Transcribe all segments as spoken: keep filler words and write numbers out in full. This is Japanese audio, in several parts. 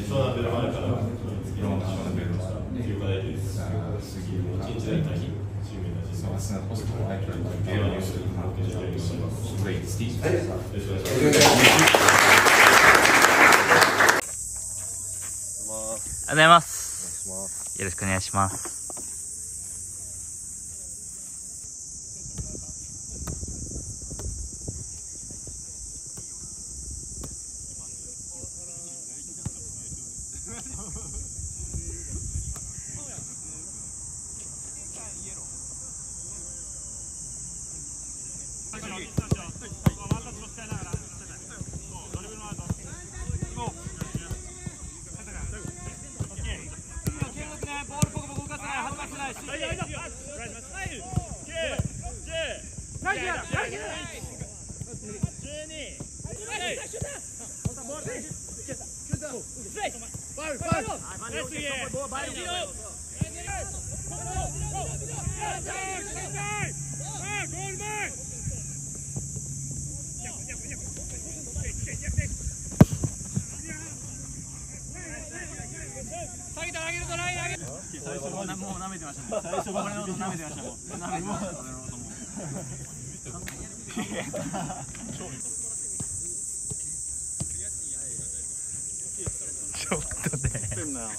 湘南ベル前から次の湘南ベルから休暇大事です。一日大体チームに立ちます。よろしくお願いします。よろしくお願いします。 ありがとうございます。よろしくお願いします。もう舐めてましたね。最初俺のこと舐めてましたもん。舐めてました。俺のことも。ちょっとね。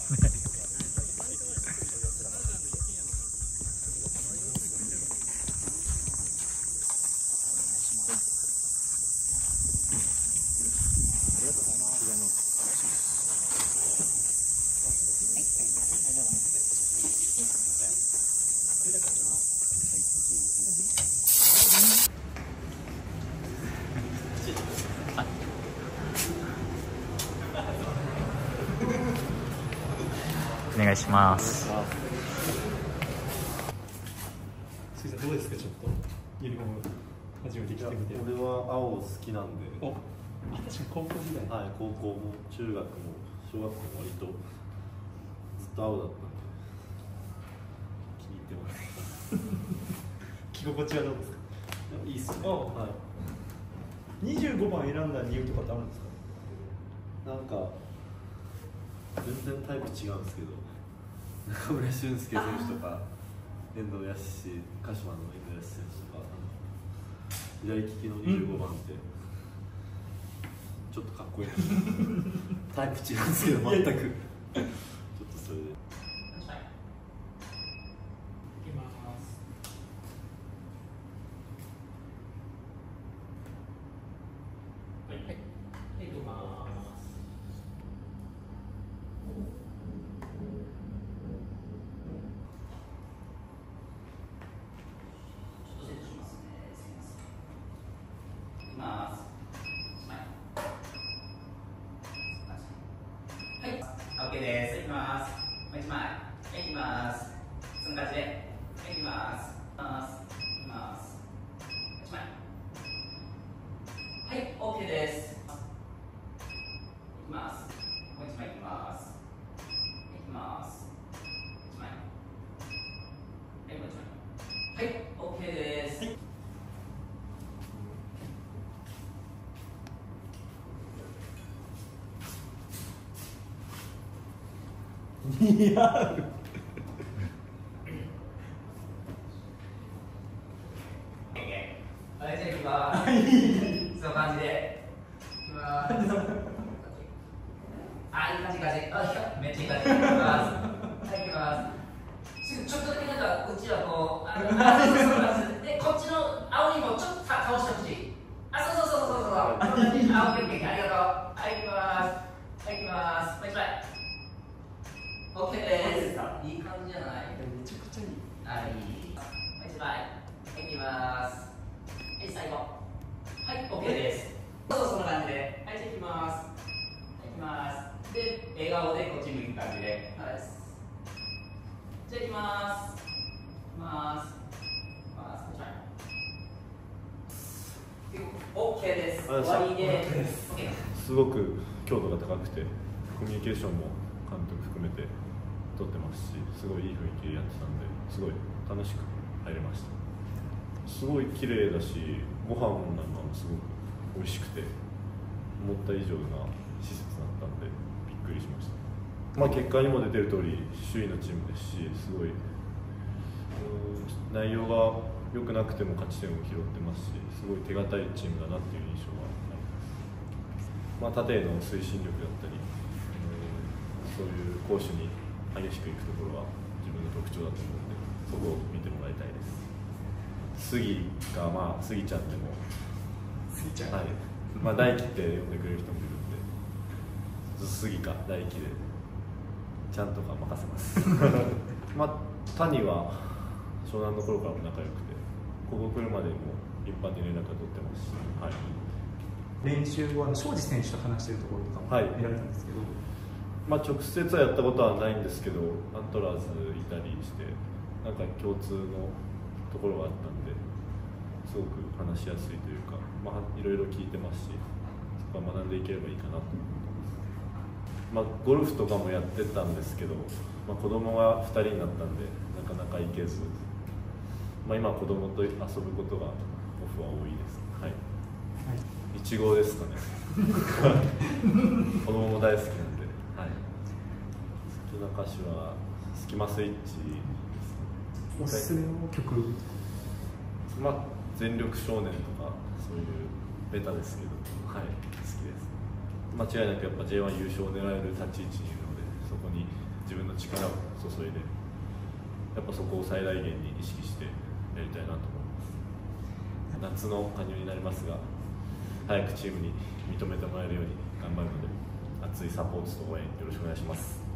お願いします。 先生どうですか、ちょっとユニフォーム初めて着てみて。 俺は青好きなんで。 お、私高校時代。 はい、高校も中学も小学校も割とずっと青だったんで気に入ってます。 着心地はどうですか。 いいっすね。 はい。にじゅうごばん選んだ理由とかってあるんですか。 なんか全然タイプ違うんですけど、中村俊輔選手とか遠藤康志、鹿島の遠藤康志選手とか左利きのにじゅうごばんって、うん、ちょっとかっこいいタイプ違うんですけど全くちょっとそれで。 OK です。いきます。もう一枚。いきます。そんな感じで。いきます。いきます。いきます。一枚。はい、OK です。いきます。もう一枚いきます。いきます。一枚。はい、もう一枚。はい、OK です。 似合う。 はい、じゃあ行きます。その感じで。行きます。あ、いい感じ、いい感じ。あ、めっちゃいい感じ。行きます。はい、行きます。ちょっとだけなんか、うちはこう、あ、で、こっちの青にもちょっと倒してほしい。あ、そうそうそうそうそうそう。あ、オッケーオッケー、ありがとう。はい、行きます。はい、行きます。もう一枚。オッケーです。いい感じじゃない？ めちゃくちゃいい。 はい。もう一枚。はい、行きます。はい、最後。はい、オッケーです。そう、そんな感じで。はい、じゃあ行きます。はい、行きます。で、笑顔でこっち向く感じで。はい。じゃあ行きます。行きます。行きます。もう一枚。オッケーです。終わりで。 すごく強度が高くて、コミュニケーションも監督含めて取ってますし、すごいいい雰囲気でやってたんで、すごい楽しく入れました。すごい綺麗だし、ご飯なんかもすごく美味しくて、思った以上な施設だったんでびっくりしました。 まあ、結果にも出てる通り首位のチームですし、すごい内容が良くなくても勝ち点を拾ってますし、すごい手堅いチームだなっていう印象があります。まあ、縦への推進力だったり、そういう攻守に激しくいくところは自分の特徴だと思うので、そこを見てもらいたいです。杉が、まあ、杉ちゃんでも、 杉ちゃん、 はい、まあ、大輝って呼んでくれる人もいるんで、杉か大輝でちゃんとか任せますまあ、谷は湘南の頃からも仲良くて、ここ来るまでも一般的に連絡を取ってますし、はい、 練習後、庄司選手と話してるところとかも見られたんですけど、はい、 まあ、直接はやったことはないんですけど、アントラーズいたりして、なんか共通のところがあったんで、すごく話しやすいというか、まあ、いろいろ聞いてますし、そこは学んでいければいいかなと思ってます。まあ、ゴルフとかもやってたんですけど、まあ、子供がふたりになったんで、なかなか行けず、まあ、今、子供と遊ぶことがオフは多いです。はい。いちごですかね。子供も大好きなんで、はい。好きな歌手はスキマスイッチですね。 おすすめの曲、 まあ、全力少年とかそういうベタですけど、はい、好きです。間違いなくやっぱ ジェイワン 優勝を狙える立ち位置にいるので、そこに自分の力を注いで、やっぱそこを最大限に意識してやりたいなと思います。夏の加入になりますが、早くチームに認めてもらえるように頑張るので、熱いサポートと応援よろしくお願いします。